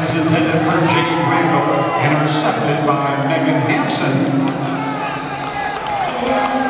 is intended for Jade Randall, intercepted by Hanson.